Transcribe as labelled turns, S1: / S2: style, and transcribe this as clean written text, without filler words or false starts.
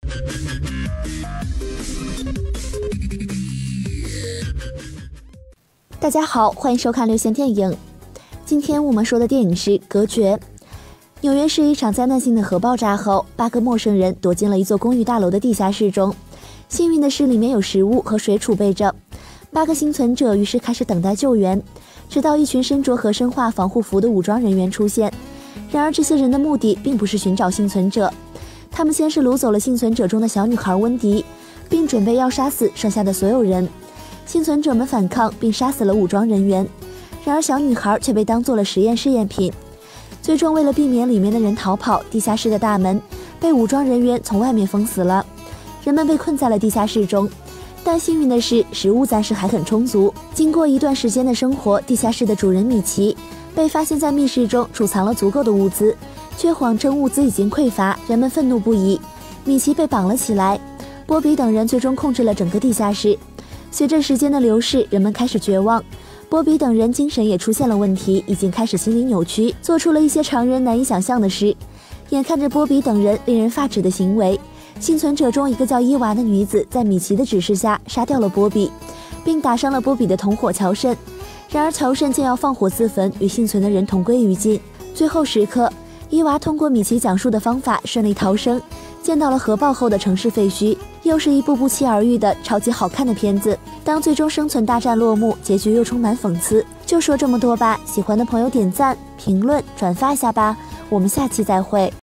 S1: 大家好，欢迎收看流行电影。今天我们说的电影是《隔绝》。纽约市一场灾难性的核爆炸后，8个陌生人躲进了一座公寓大楼的地下室中。幸运的是，里面有食物和水储备着。8个幸存者于是开始等待救援，直到一群身着合身化防护服的武装人员出现。然而，这些人的目的并不是寻找幸存者，他们先是掳走了幸存者中的小女孩温迪，并准备要杀死剩下的所有人。幸存者们反抗并杀死了武装人员，然而小女孩却被当作了实验试验品。最终，为了避免里面的人逃跑，地下室的大门被武装人员从外面封死了，人们被困在了地下室中。但幸运的是，食物暂时还很充足。经过一段时间的生活，地下室的主人米奇被发现在密室中储藏了足够的物资，却谎称物资已经匮乏，人们愤怒不已。米奇被绑了起来，波比等人最终控制了整个地下室。随着时间的流逝，人们开始绝望，波比等人精神也出现了问题，已经开始心理扭曲，做出了一些常人难以想象的事。眼看着波比等人令人发指的行为，幸存者中一个叫伊娃的女子在米奇的指示下杀掉了波比，并打伤了波比的同伙乔慎。然而乔慎竟要放火自焚，与幸存的人同归于尽。最后时刻，伊娃通过米奇讲述的方法顺利逃生，见到了核爆后的城市废墟。又是一部不期而遇的超级好看的片子。当最终生存大战落幕，结局又充满讽刺。就说这么多吧，喜欢的朋友点赞、评论、转发一下吧，我们下期再会。